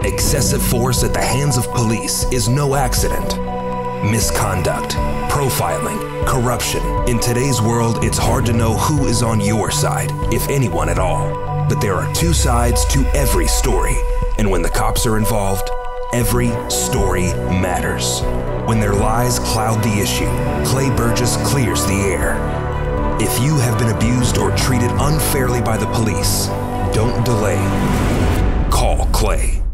Excessive force at the hands of police is no accident. Misconduct, profiling, corruption. In today's world, it's hard to know who is on your side, if anyone at all. But there are two sides to every story, and when the cops are involved, every story matters. When their lies cloud the issue, Clay Burgess clears the air. If you have been abused or treated unfairly by the police, don't delay. Call Clay.